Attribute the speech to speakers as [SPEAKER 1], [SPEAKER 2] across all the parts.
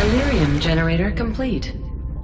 [SPEAKER 1] Delirium generator complete.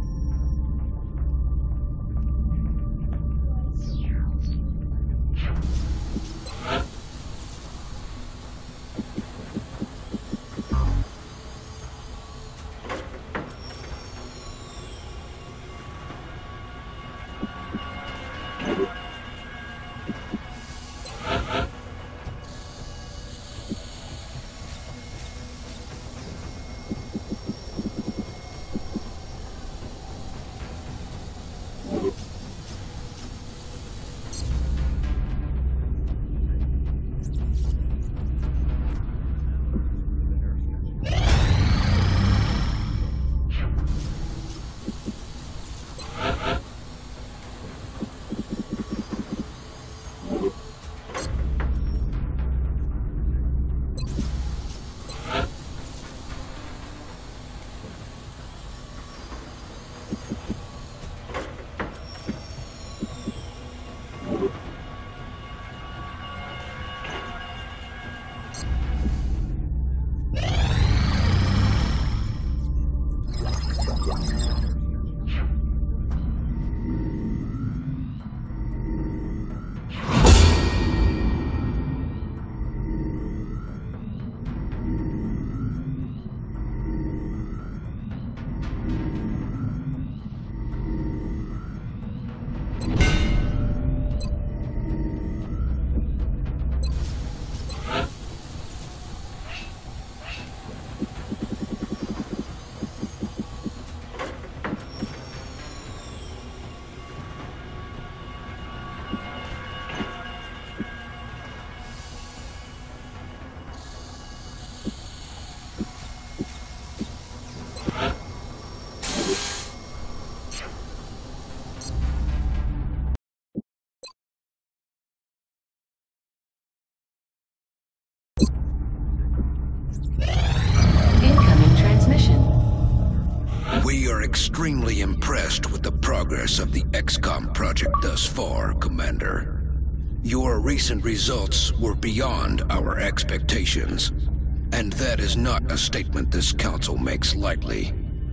[SPEAKER 2] We are extremely impressed with the progress of the Xcom project thus far, Commander. Your recent results were beyond our expectations, and that is not a statement this Council makes lightly.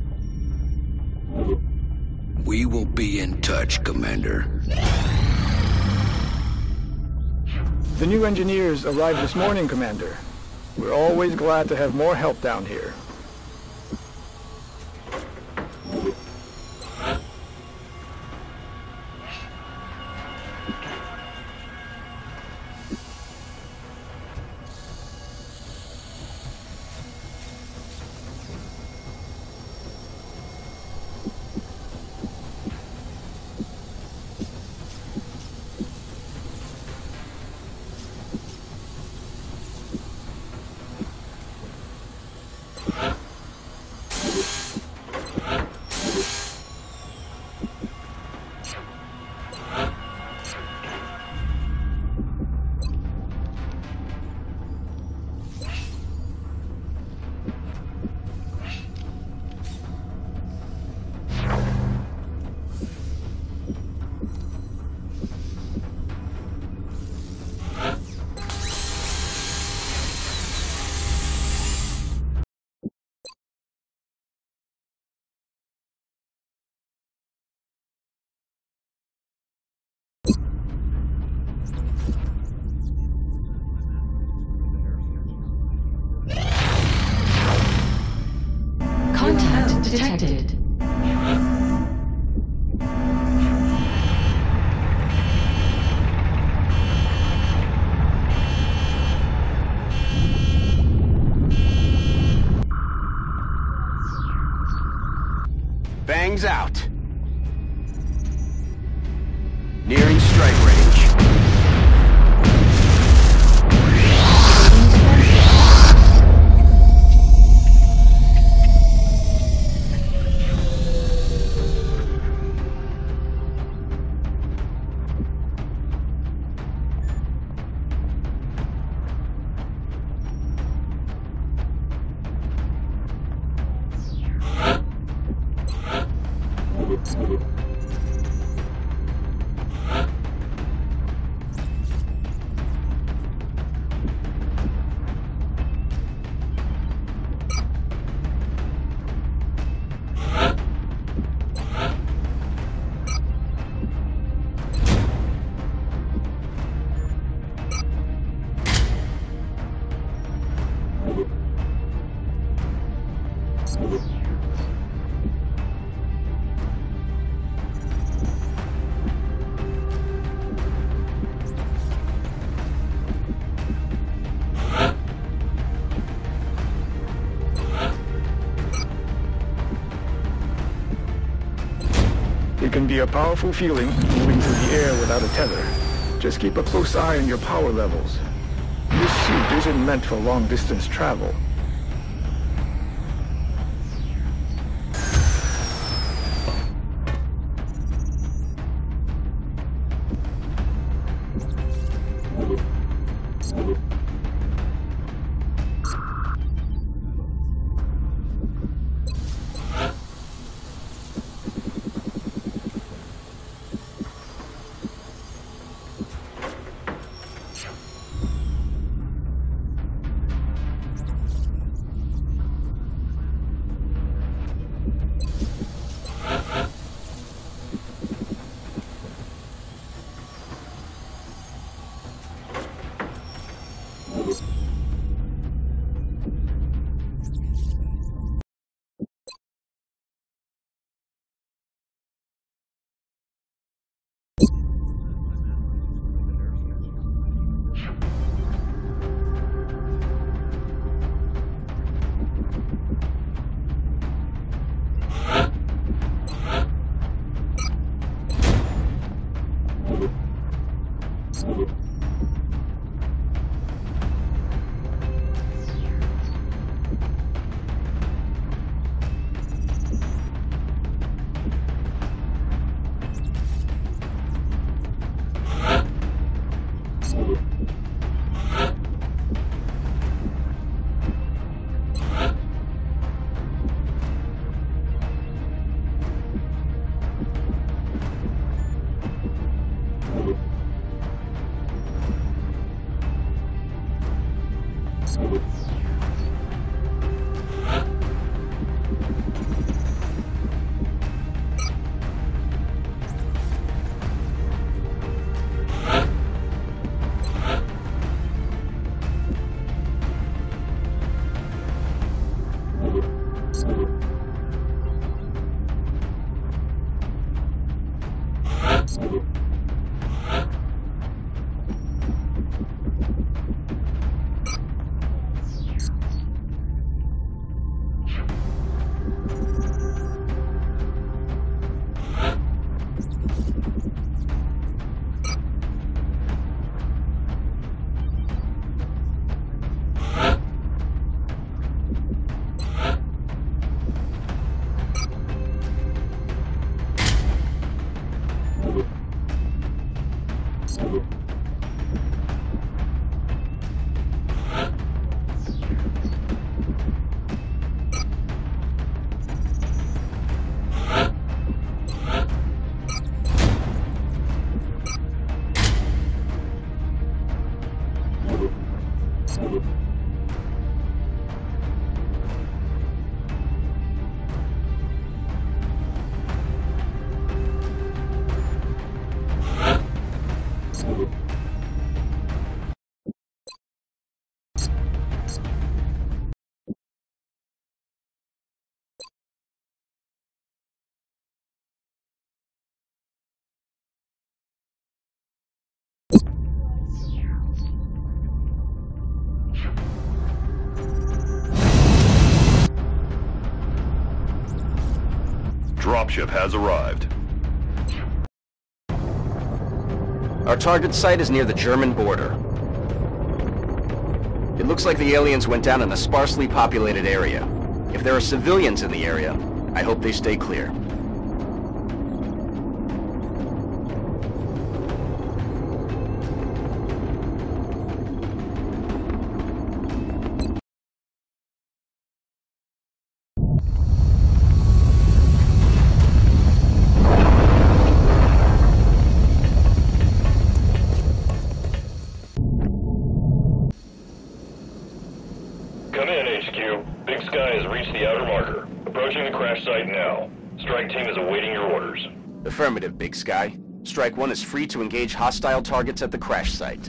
[SPEAKER 2] We will be in touch, Commander.
[SPEAKER 3] The new engineers arrived this morning, Commander. We're always glad to have more help down here.
[SPEAKER 1] Contact detected.
[SPEAKER 4] Bangs out. Nearing strike range.
[SPEAKER 3] It can be a powerful feeling, moving through the air without a tether. Just keep a close eye on your power levels. This suit isn't meant for long-distance travel.
[SPEAKER 5] Dropship has arrived.
[SPEAKER 4] Our target site is near the German border. It looks like the aliens went down in a sparsely populated area. If there are civilians in the area, I hope they stay clear.
[SPEAKER 5] Come in, HQ. Big Sky has reached the outer marker. Approaching the crash site now. Strike team is awaiting your orders.
[SPEAKER 4] Affirmative, Big Sky. Strike 1 is free to engage hostile targets at the crash site.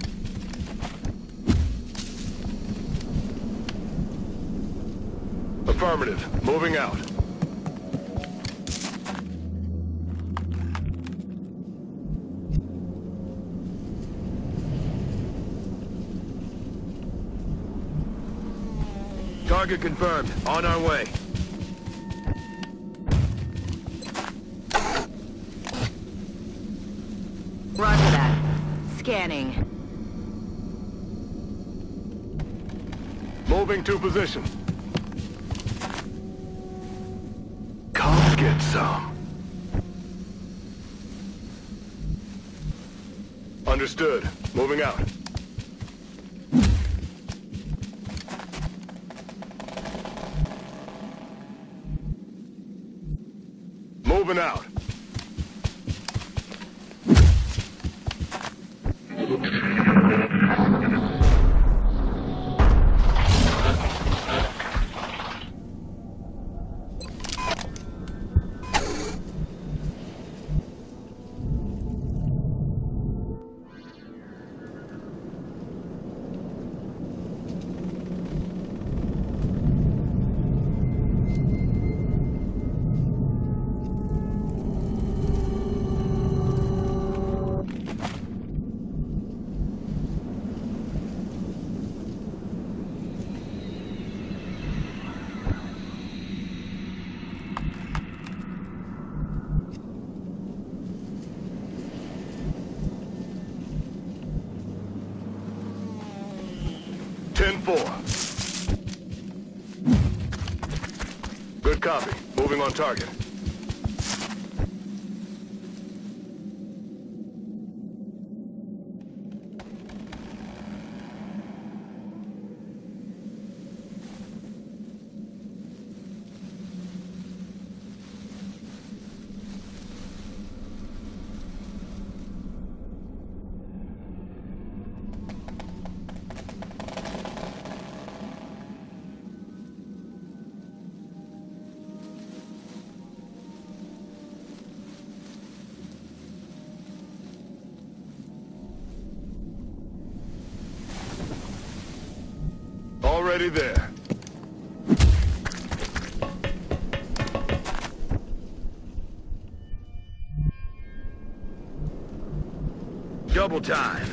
[SPEAKER 6] Affirmative. Moving out. Target confirmed. On our way.
[SPEAKER 7] Roger that. Scanning.
[SPEAKER 6] Moving to position. Come get some. Understood. Moving out. Moving out. Good copy. Moving on target. Already there. Double time.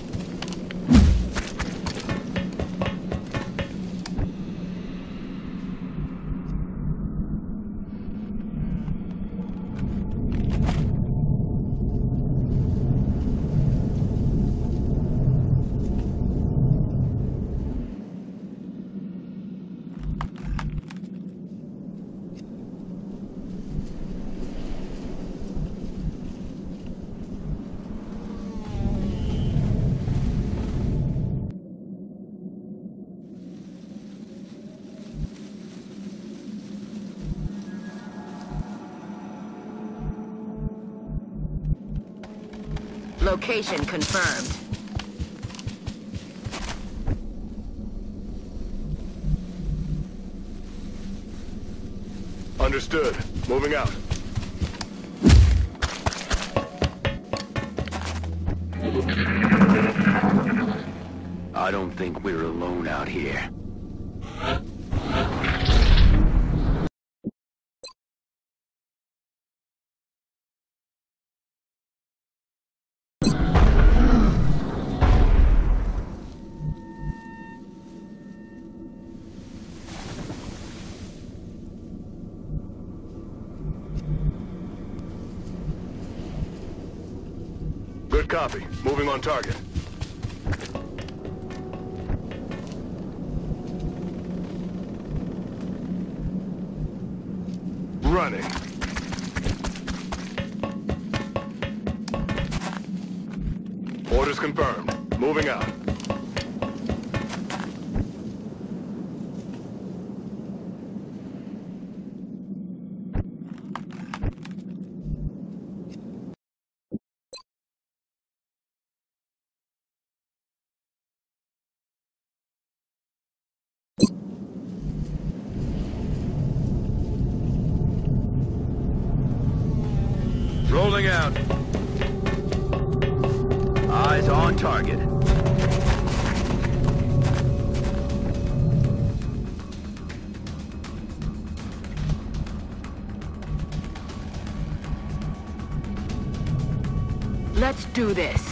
[SPEAKER 7] Location confirmed.
[SPEAKER 6] Understood. Moving out.
[SPEAKER 2] I don't think we're alone out here.
[SPEAKER 6] Good copy. Moving on target. Running. Orders confirmed. Moving out. Rolling out. Eyes on target.
[SPEAKER 7] Let's do this.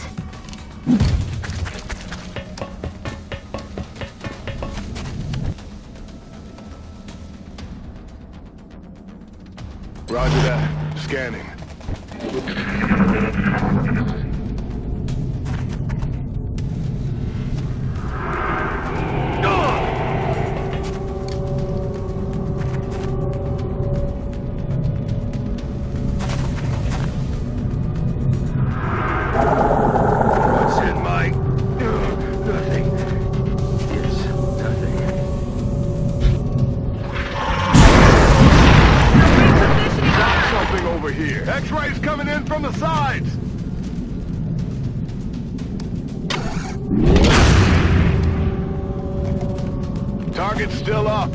[SPEAKER 6] Roger that. Scanning. X-rays coming in from the sides! Target's still up.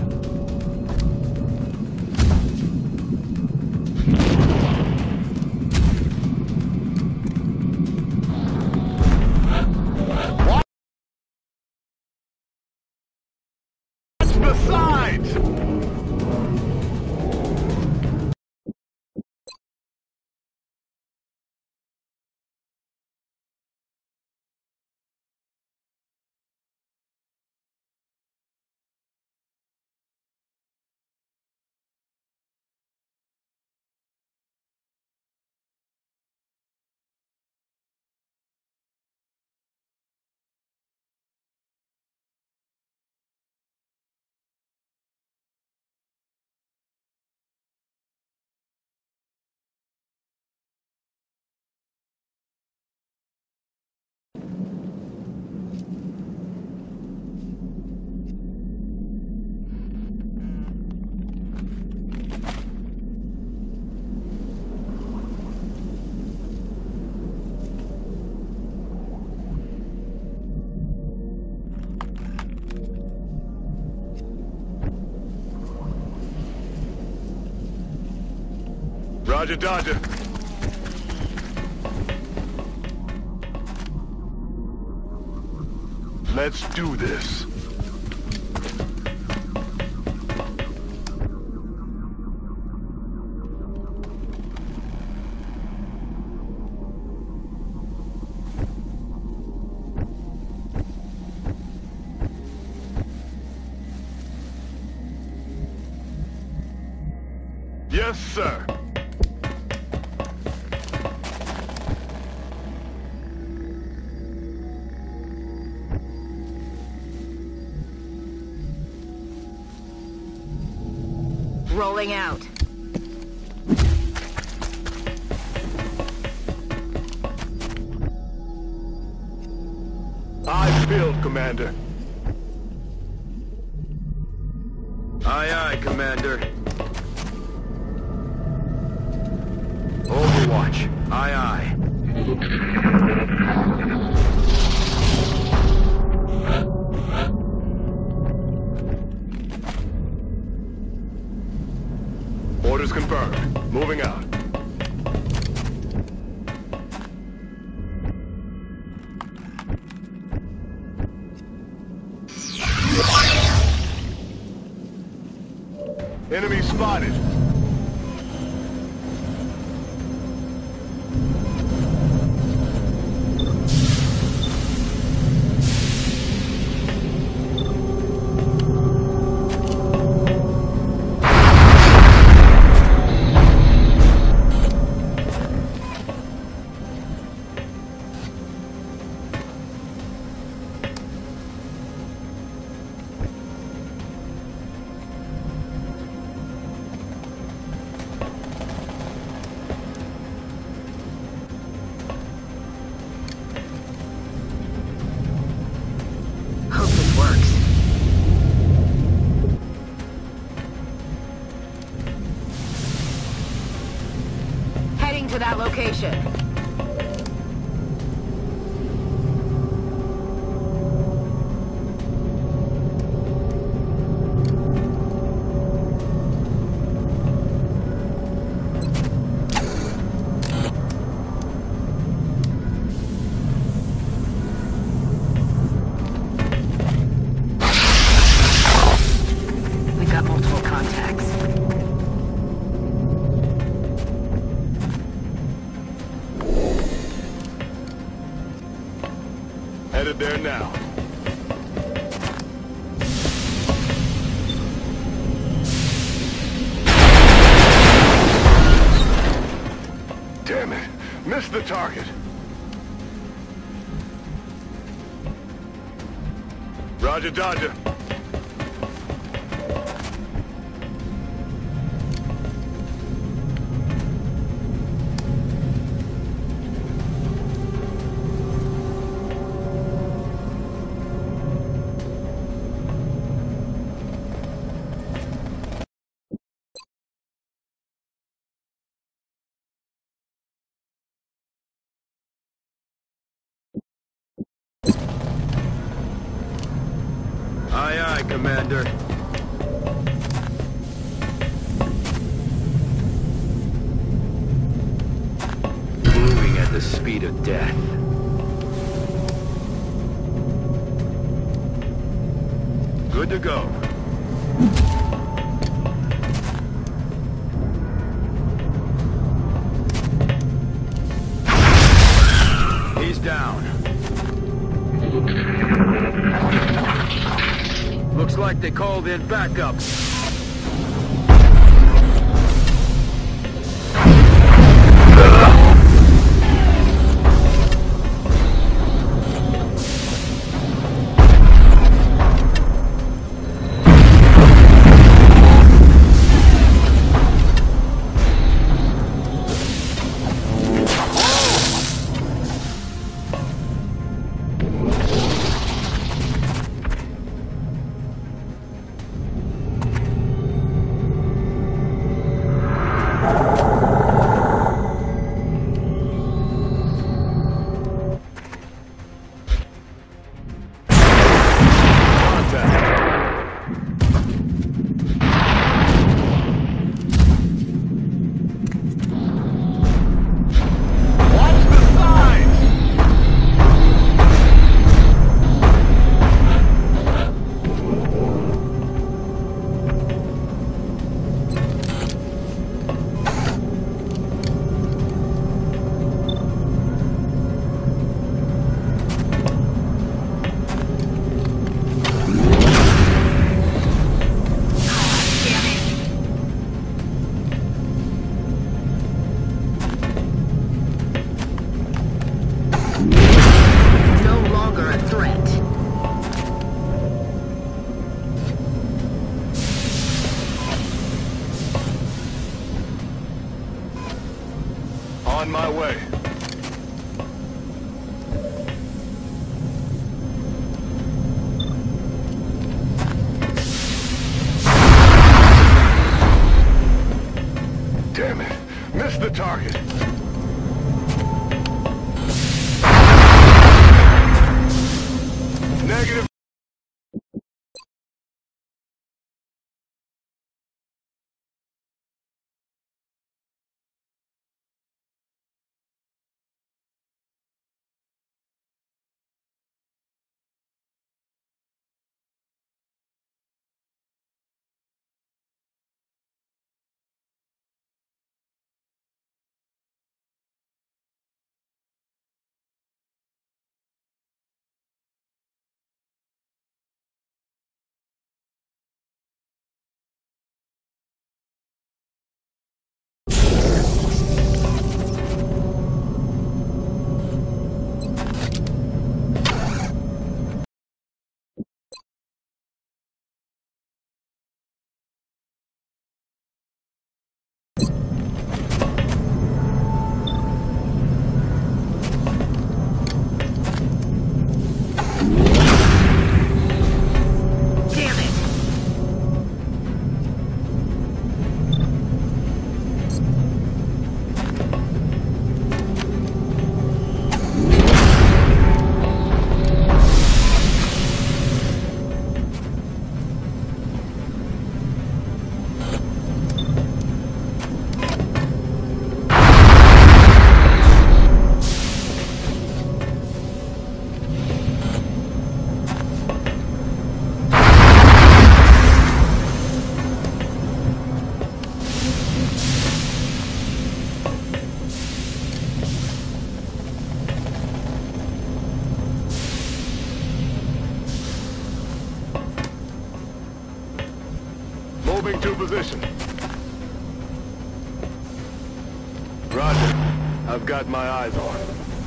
[SPEAKER 6] Watch the sides! Roger, Dodger. Let's do this. Yes, sir.
[SPEAKER 7] Rolling out.
[SPEAKER 6] Eyes peeled, Commander.
[SPEAKER 8] Aye, aye, Commander.
[SPEAKER 6] Overwatch.
[SPEAKER 8] Aye, aye.
[SPEAKER 6] Orders confirmed. Moving out. Enemy spotted.
[SPEAKER 7] To that location. We got multiple contacts.
[SPEAKER 6] Headed there now. Damn it! Missed the target! Roger, Dodger.
[SPEAKER 8] Aye, aye, Commander. Moving at the speed of death.
[SPEAKER 6] Good to go.
[SPEAKER 8] He's down. Looks like they called in backup.
[SPEAKER 6] On my way. Damn it! Missed the target! Negative. Roger. I've got my eyes on.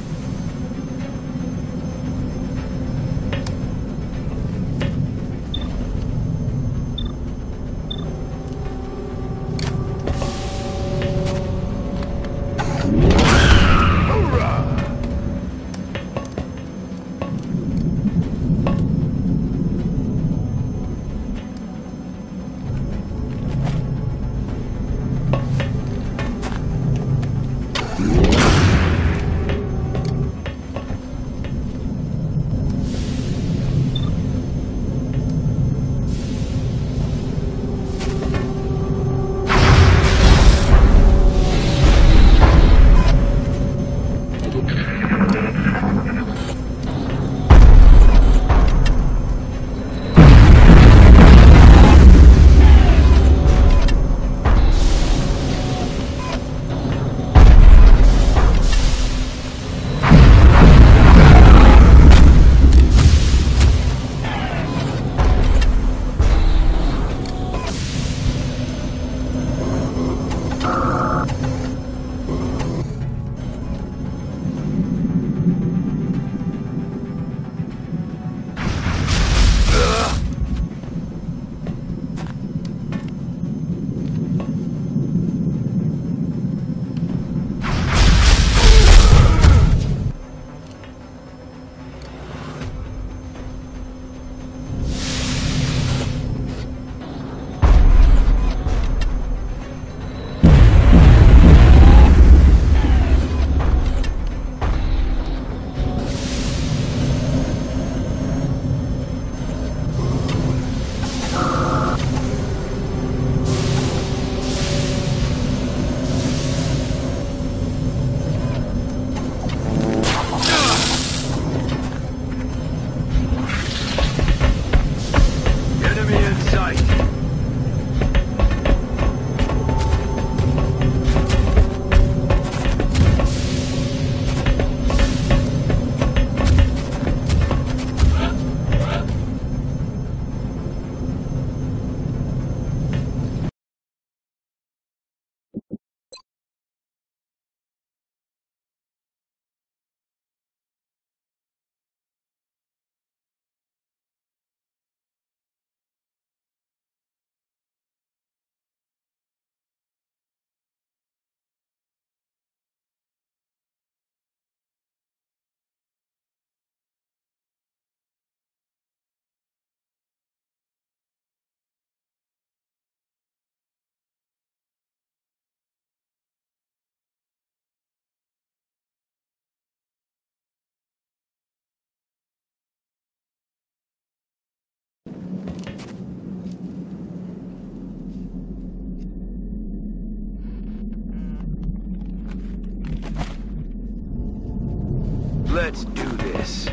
[SPEAKER 8] Let's do this.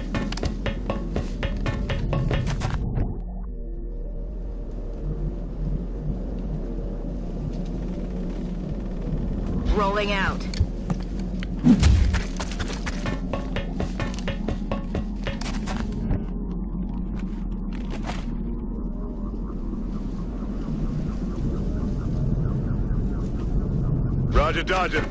[SPEAKER 7] Rolling out.
[SPEAKER 6] Roger, Dodger.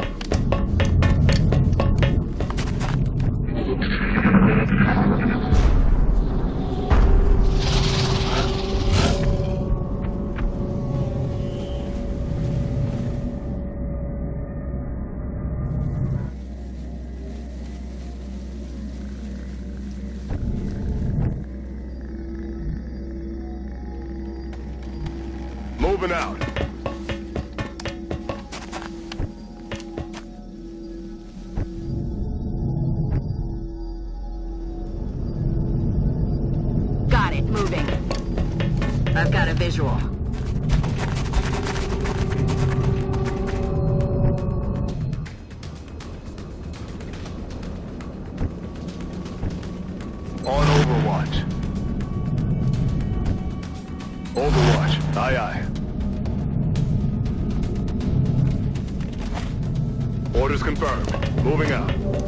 [SPEAKER 6] Moving out.
[SPEAKER 7] Got it, moving. I've got a visual.
[SPEAKER 6] On Overwatch. Overwatch. Aye, aye. Orders confirmed. Moving out.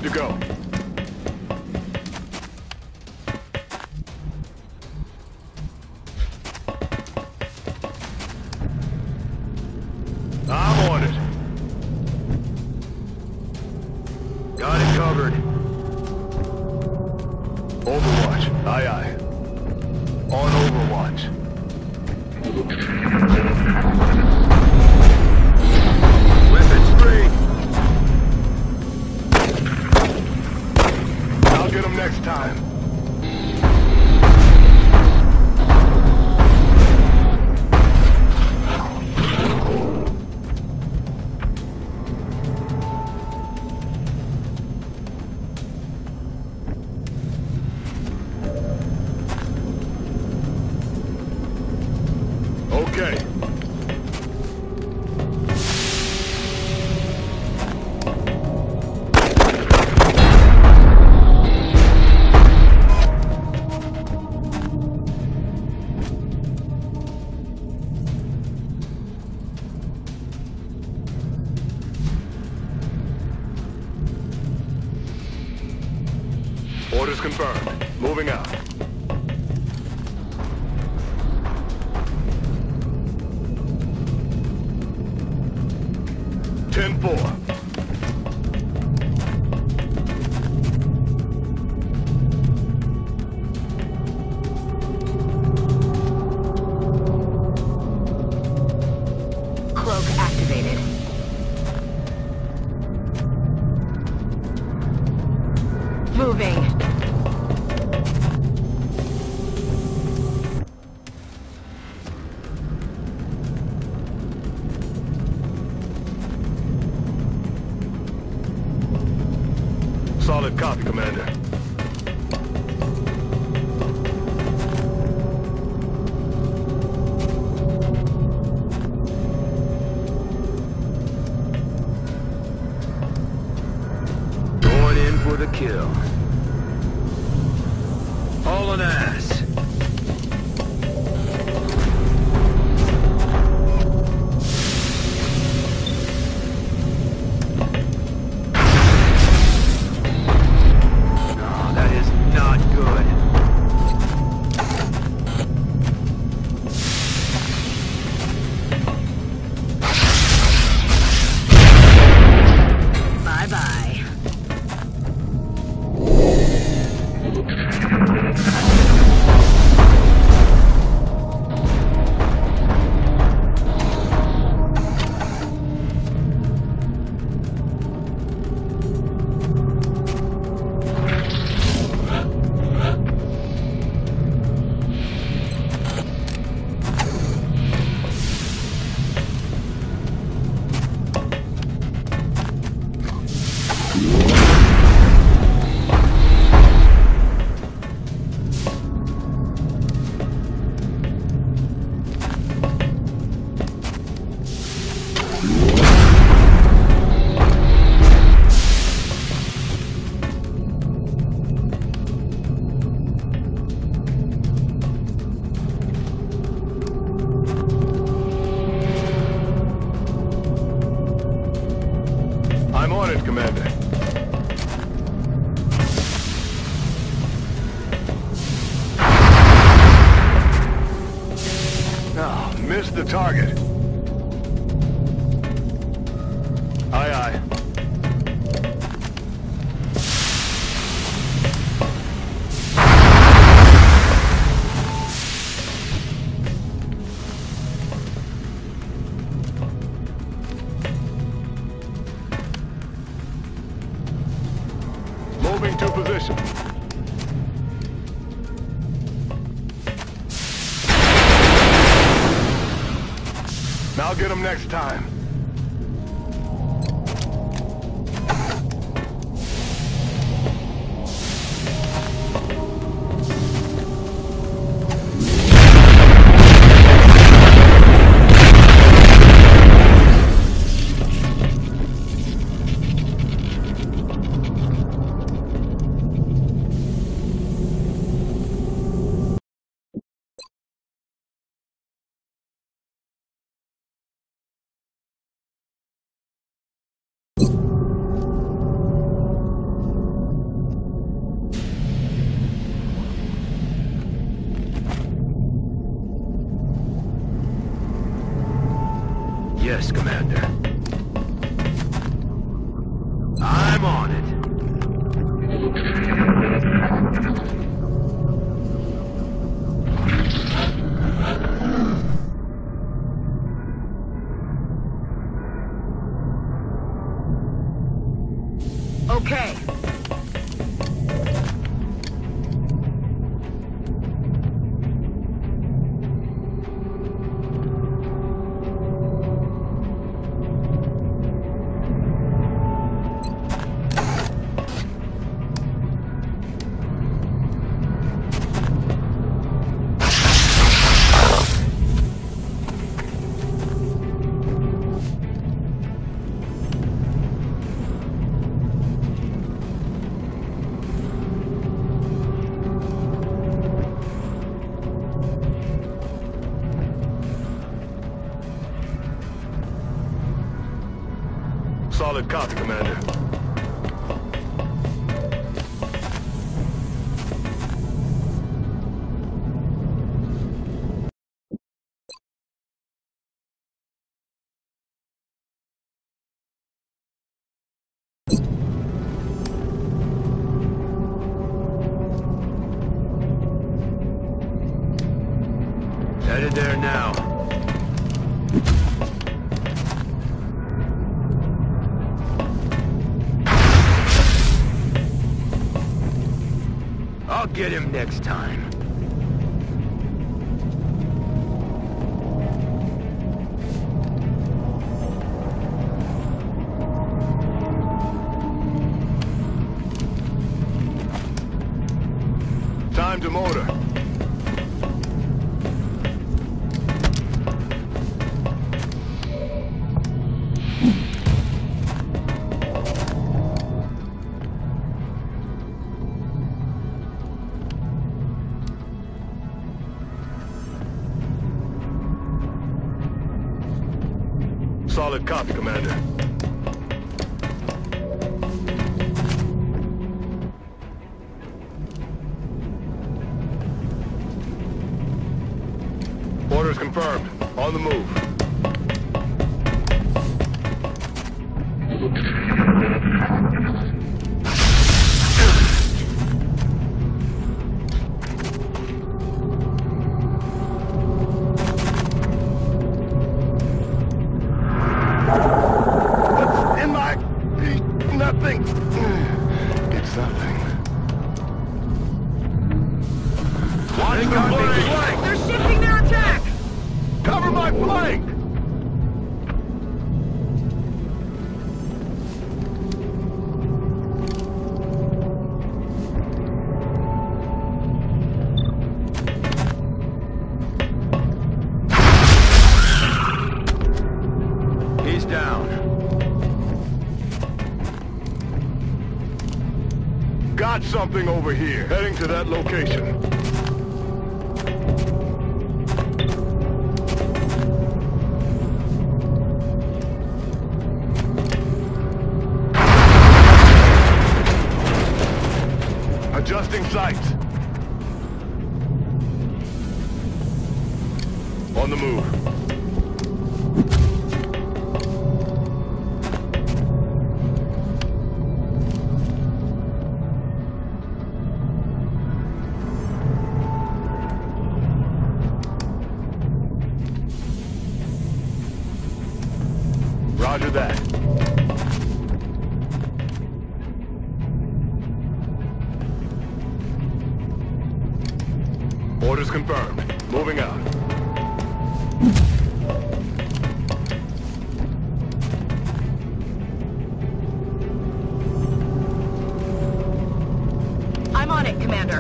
[SPEAKER 6] to go. I'm on it.
[SPEAKER 8] Got it covered.
[SPEAKER 6] Overwatch. Aye, aye. On Overwatch.
[SPEAKER 8] Weapons free.
[SPEAKER 6] I'll get him next time. Okay. Orders confirmed. Moving out. Ten four.
[SPEAKER 7] Cloak activated. Moving.
[SPEAKER 6] Solid copy, Commander.
[SPEAKER 8] Going in for the kill. Hauling ass. No, that is not good.
[SPEAKER 7] Bye-bye.
[SPEAKER 6] I'm on it, Commander. Oh, missed the target. Aye, aye. Moving to position. Now get him next time.
[SPEAKER 8] Yes, Commander. I'm on it.
[SPEAKER 7] Okay.
[SPEAKER 6] Solid copy, Commander.
[SPEAKER 8] Headed there now. I'll get him next time.
[SPEAKER 6] Time to motor. Solid copy, Commander. Orders confirmed. On the move. Nothing. It's nothing. Watch the flank!
[SPEAKER 7] They're shifting their attack!
[SPEAKER 6] Cover my flank!
[SPEAKER 8] He's down.
[SPEAKER 6] Got something over here. Heading to that location. Adjusting sights. On the move. Roger that. Orders confirmed. Moving out.
[SPEAKER 7] I'm on it, Commander.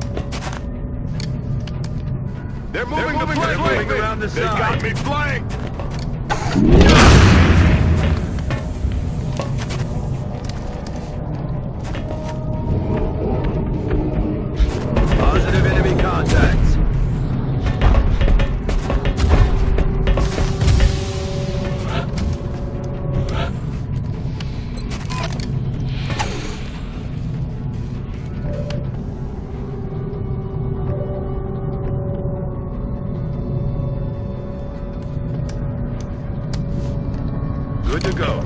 [SPEAKER 6] They're moving the flank.
[SPEAKER 8] around the
[SPEAKER 6] They
[SPEAKER 8] side.
[SPEAKER 6] got me flanked.
[SPEAKER 8] Positive enemy contacts. Good to go.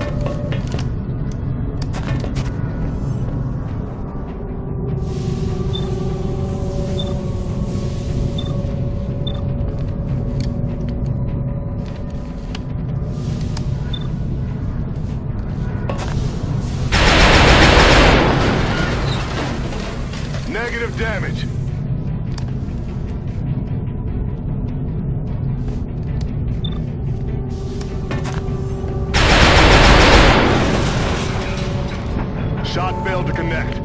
[SPEAKER 6] Negative damage. Shot failed to connect.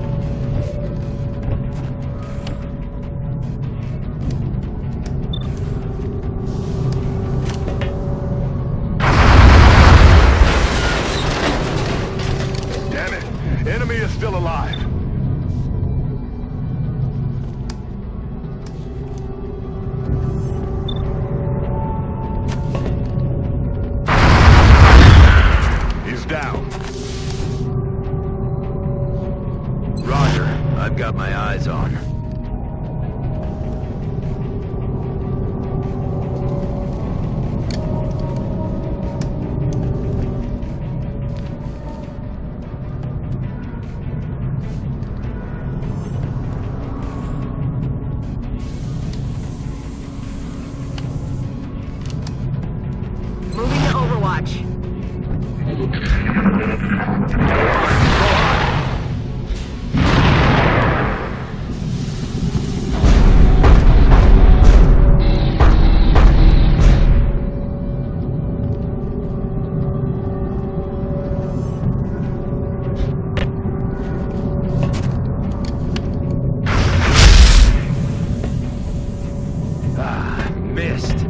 [SPEAKER 6] Damn it! Enemy is still alive. He's down.
[SPEAKER 8] Roger. I've got my eyes on.
[SPEAKER 7] Moving to Overwatch.
[SPEAKER 8] Ah, missed.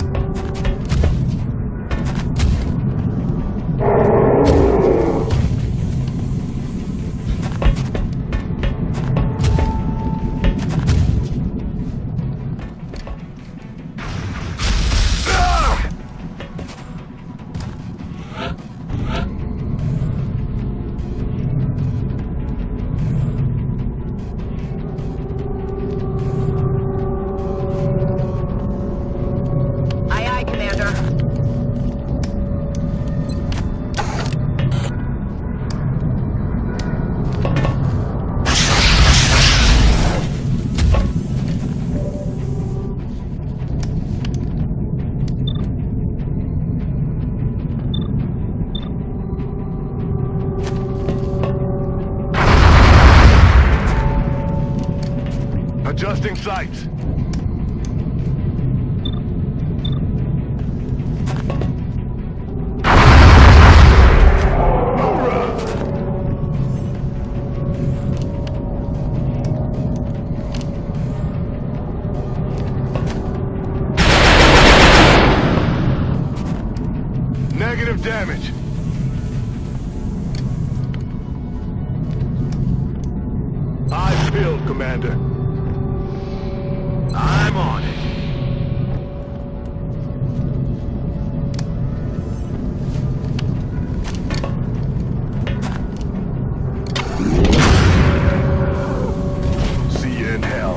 [SPEAKER 7] Aye, aye, Commander.
[SPEAKER 6] Adjusting sights. Negative damage. Eyes peeled, Commander.
[SPEAKER 8] I'm on it.
[SPEAKER 6] See you in hell.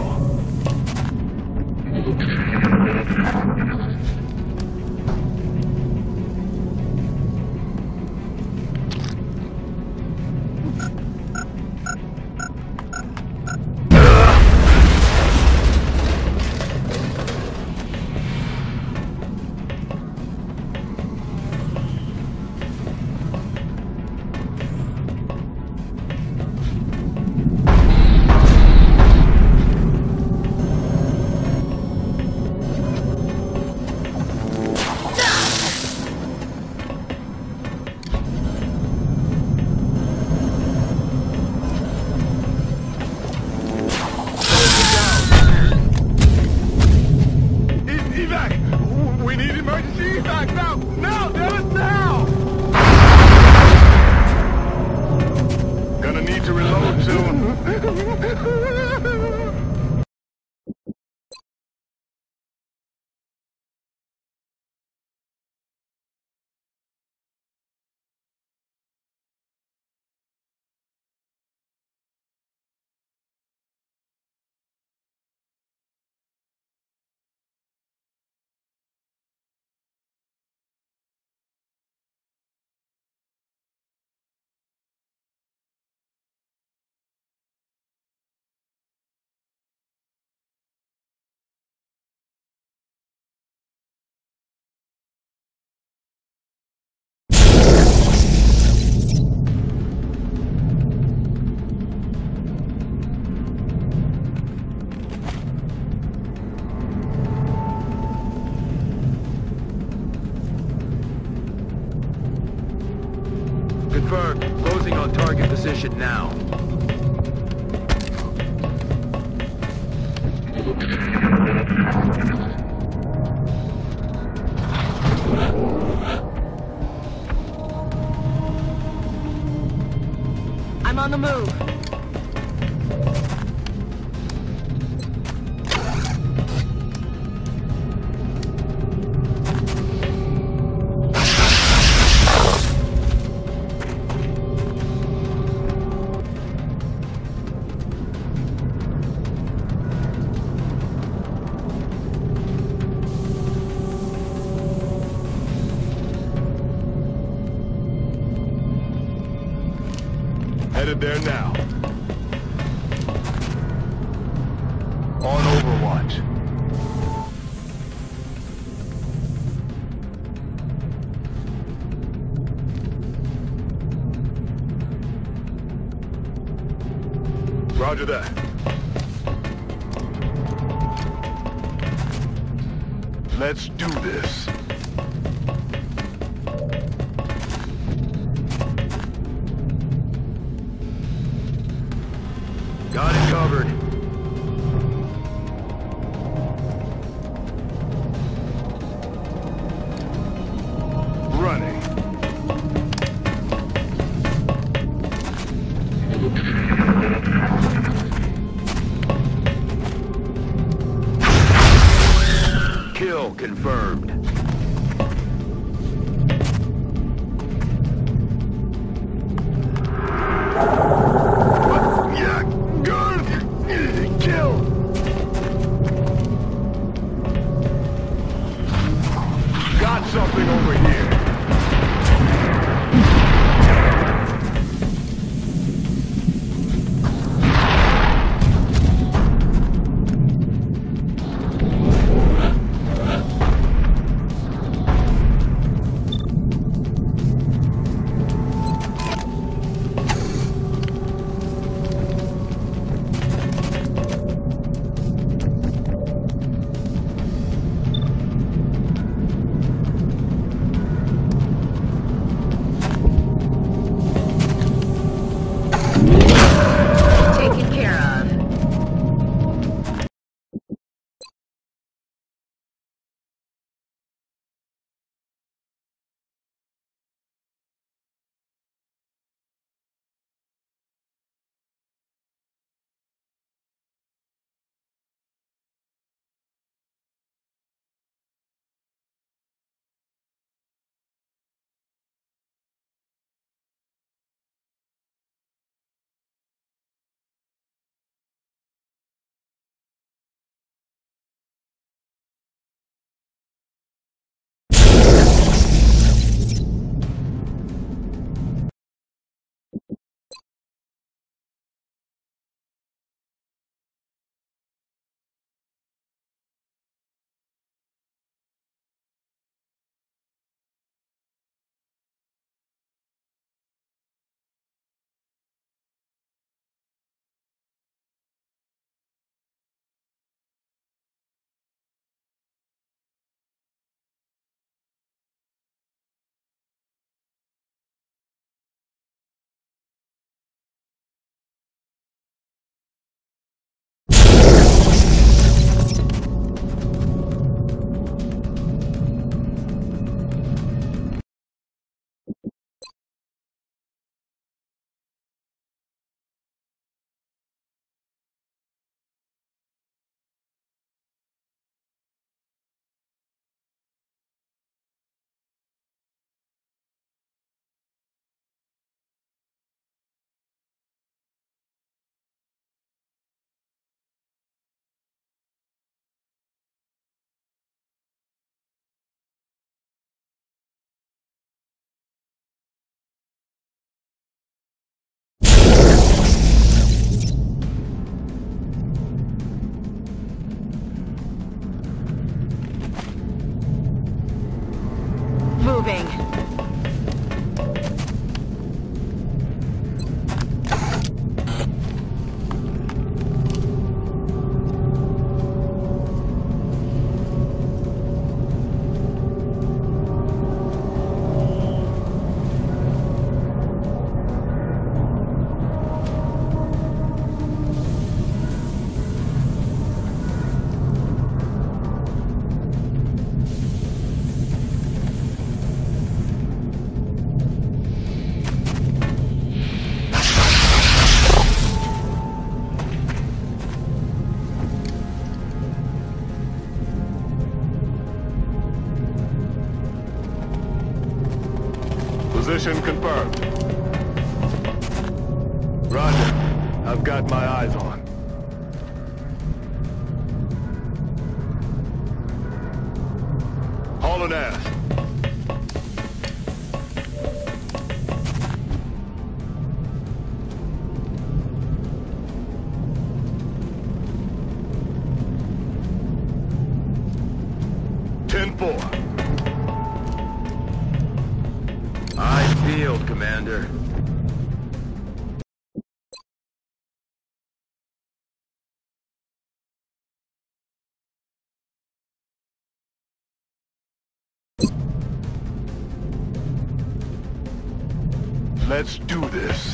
[SPEAKER 8] confirmed. Closing on target position now.
[SPEAKER 7] I'm on the move.
[SPEAKER 6] Headed there now. On Overwatch. Roger that. Let's do this.
[SPEAKER 8] Got it covered.
[SPEAKER 6] Running.
[SPEAKER 8] Kill confirmed.
[SPEAKER 6] Yeah, good. Kill. Got something over here. Position confirmed. Roger. I've got my eyes on. Hauling ass.
[SPEAKER 8] Eyes peeled, Commander.
[SPEAKER 6] Let's do this.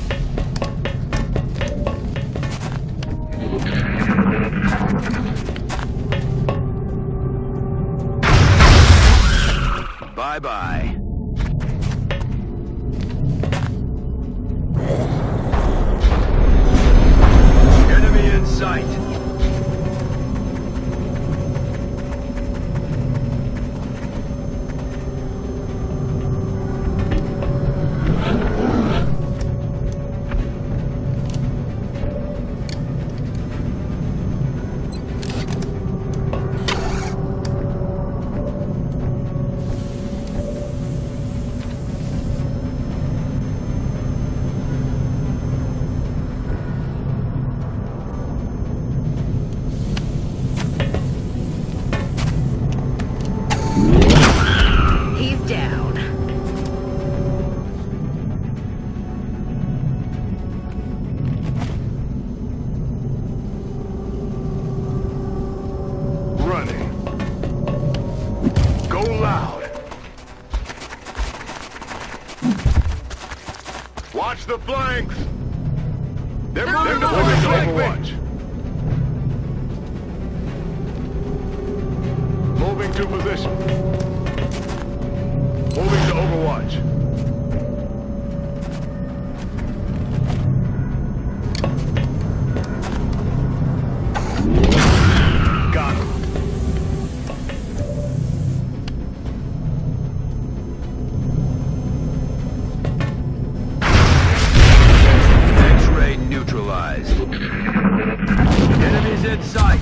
[SPEAKER 8] Bye-bye. Enemy in sight.
[SPEAKER 7] He's down.
[SPEAKER 6] Running. Go loud. Watch the flanks. They're moving to Overwatch. Moving to position. Moving to Overwatch. Got him.
[SPEAKER 8] X-ray neutralized. Enemies in sight.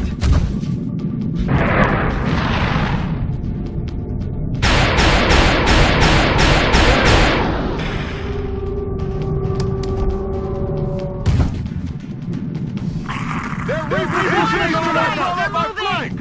[SPEAKER 6] They're repositioning on my flank.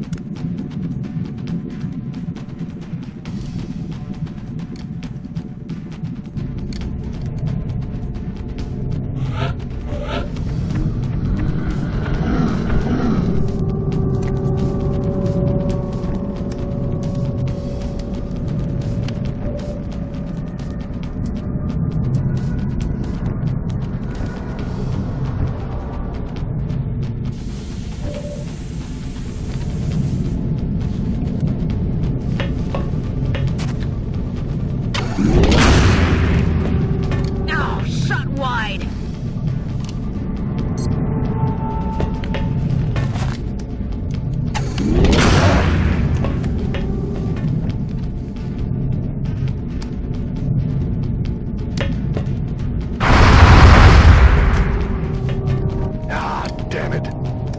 [SPEAKER 7] Oh, shot wide.
[SPEAKER 6] Ah, damn it.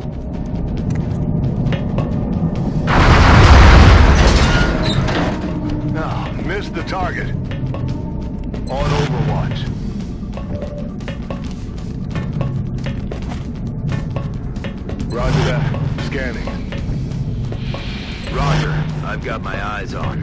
[SPEAKER 6] Ah, missed the target. On Overwatch. Roger that. Scanning.
[SPEAKER 8] Roger. I've got my eyes on.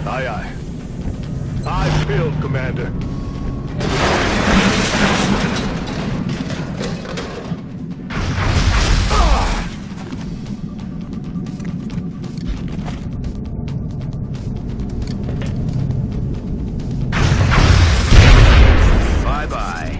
[SPEAKER 6] Aye, aye. Eyes peeled, Commander.
[SPEAKER 8] Bye-bye.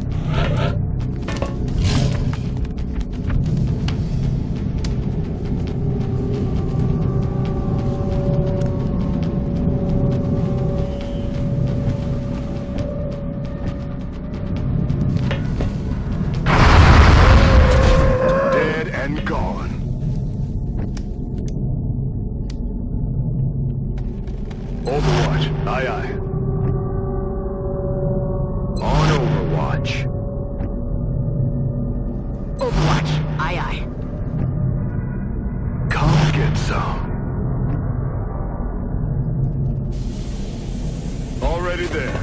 [SPEAKER 6] Dead and gone. Overwatch. Aye, aye.
[SPEAKER 8] On Overwatch.
[SPEAKER 7] Overwatch. Aye, aye.
[SPEAKER 6] Come get some. Already there.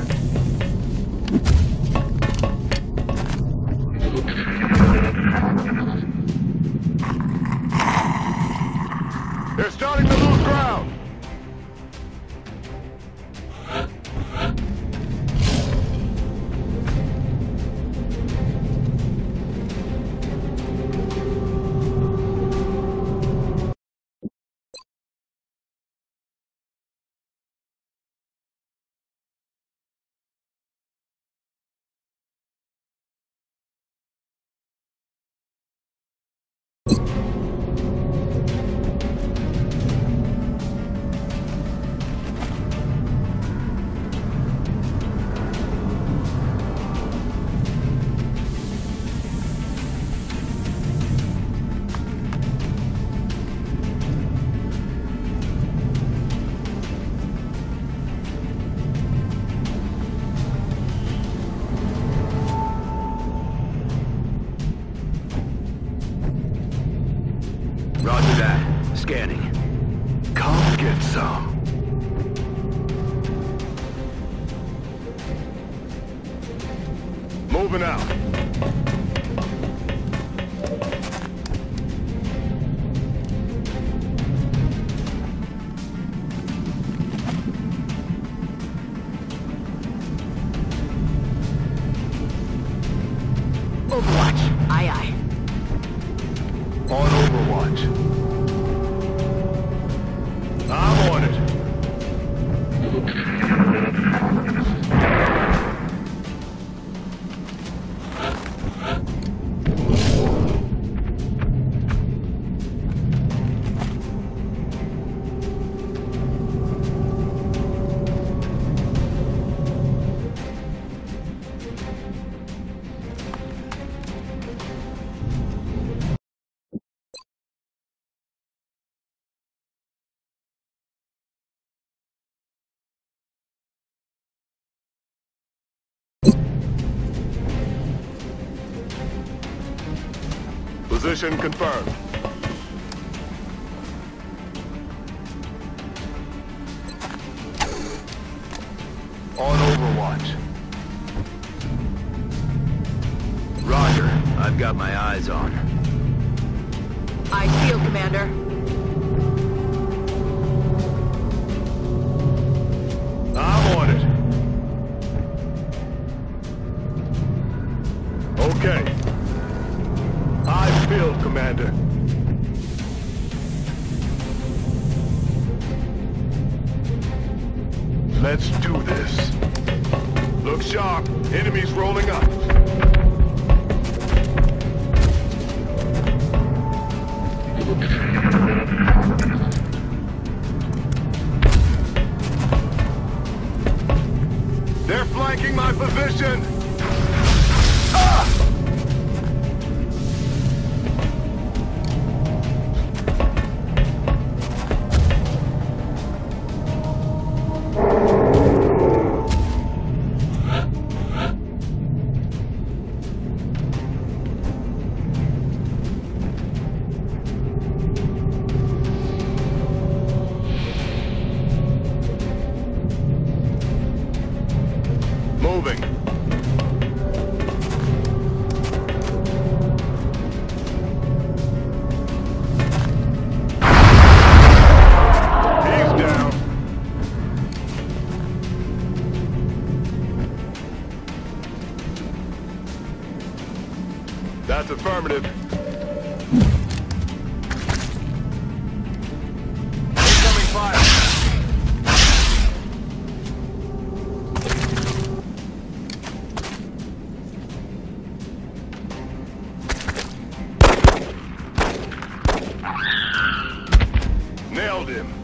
[SPEAKER 6] They're starting to lose ground.
[SPEAKER 8] Roger that. Scanning.
[SPEAKER 6] Come get some. Moving out.
[SPEAKER 7] Overwatch. Aye, aye.
[SPEAKER 6] On Overwatch. I'm on it. Position confirmed. On Overwatch.
[SPEAKER 8] Roger. I've got my eyes on.
[SPEAKER 7] Eyes peeled, Commander.
[SPEAKER 6] I'm on it. Okay. Eyes peeled, Commander. Let's do this. Look sharp. Enemies rolling up. They're flanking my position. Ah! Moving. He's down. That's affirmative. Incoming fire. Nailed him.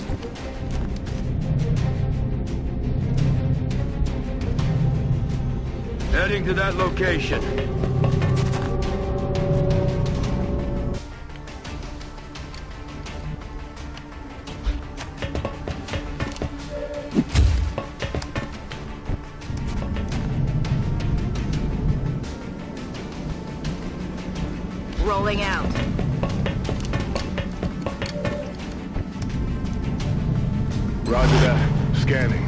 [SPEAKER 6] Heading to that location.
[SPEAKER 7] Rolling out.
[SPEAKER 6] Roger that. Scanning.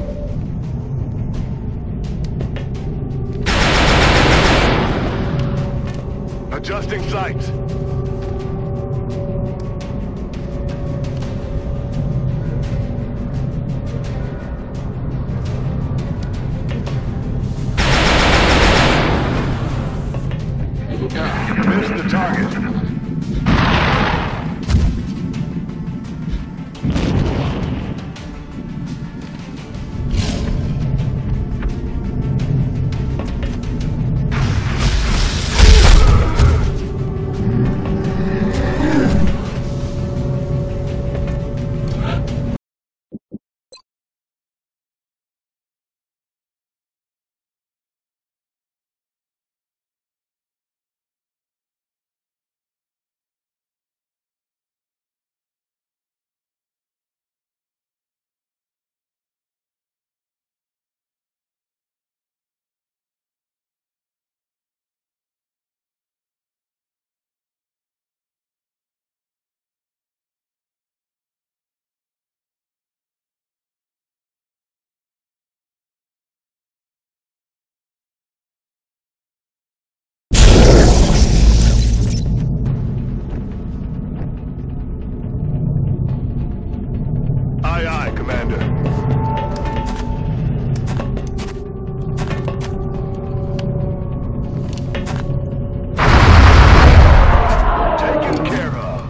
[SPEAKER 6] Adjusting sights. Missed the target. Aye, aye, Commander. Taken care of.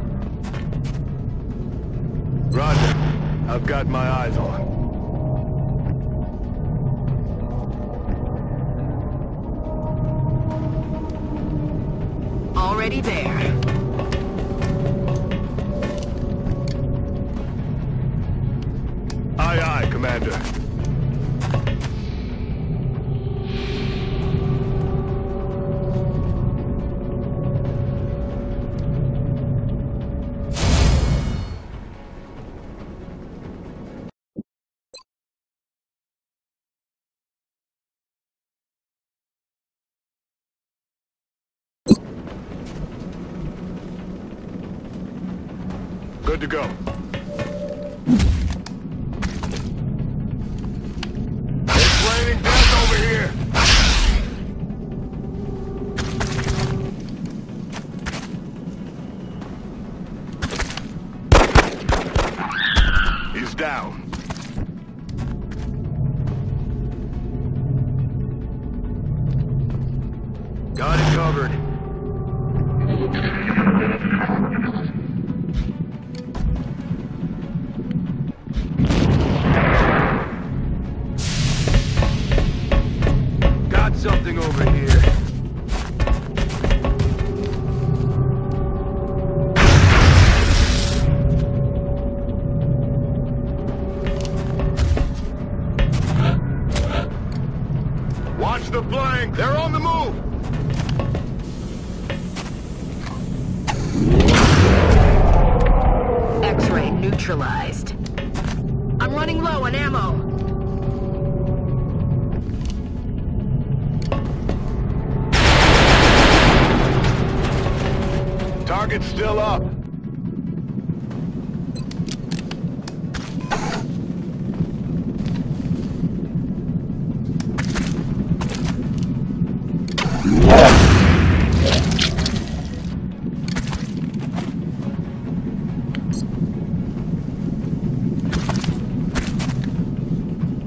[SPEAKER 6] Roger. I've got my eyes on.
[SPEAKER 7] Already there.
[SPEAKER 6] Aye, aye, Commander. Good to go. It's raining death over here. He's down. Got it covered. Something over here. Watch the flank! They're on the move!
[SPEAKER 7] X-ray neutralized. I'm running low on ammo.
[SPEAKER 6] Target's still up.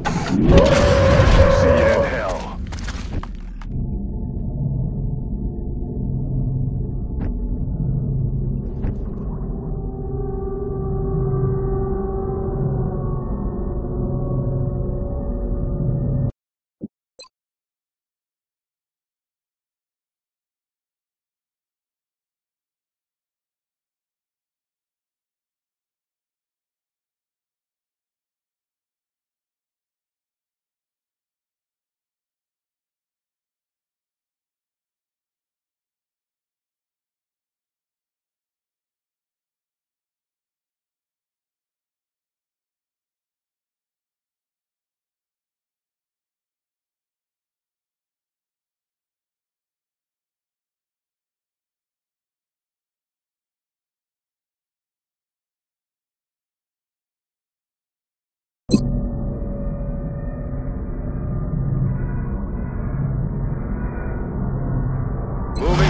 [SPEAKER 6] See you in hell.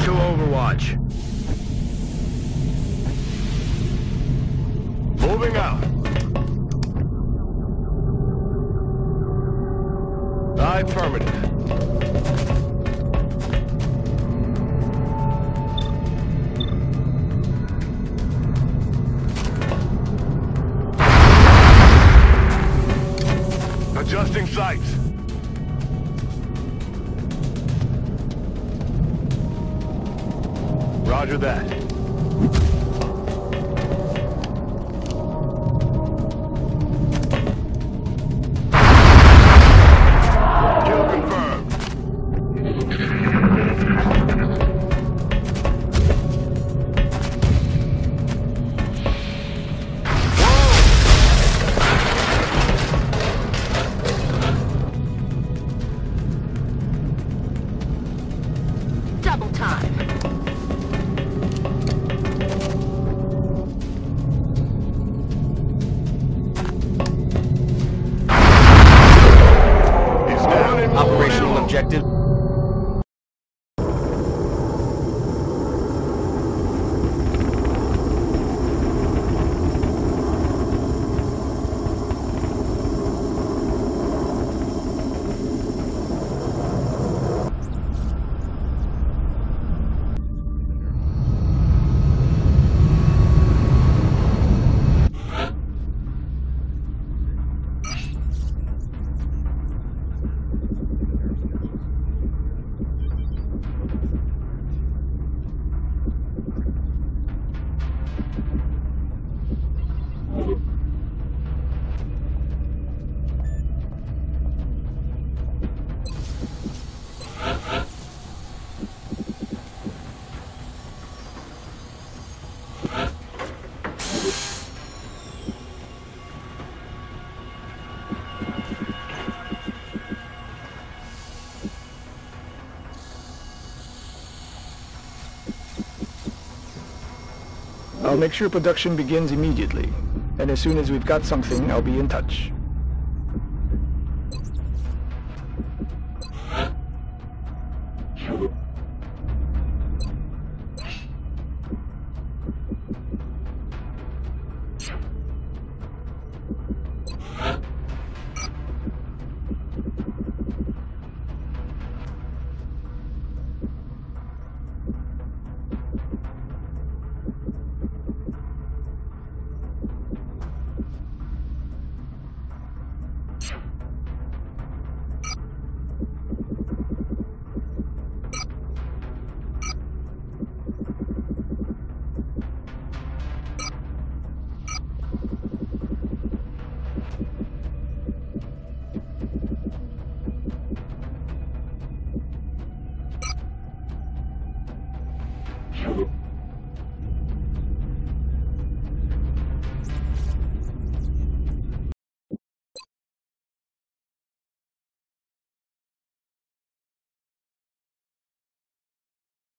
[SPEAKER 8] to Overwatch.
[SPEAKER 6] Moving out. Affirmative. Adjusting sights. Roger that. Kill confirmed.
[SPEAKER 7] Double time.
[SPEAKER 6] He's down in
[SPEAKER 4] Operational objective.
[SPEAKER 3] I'll make sure production begins immediately, and as soon as we've got something, I'll be in touch.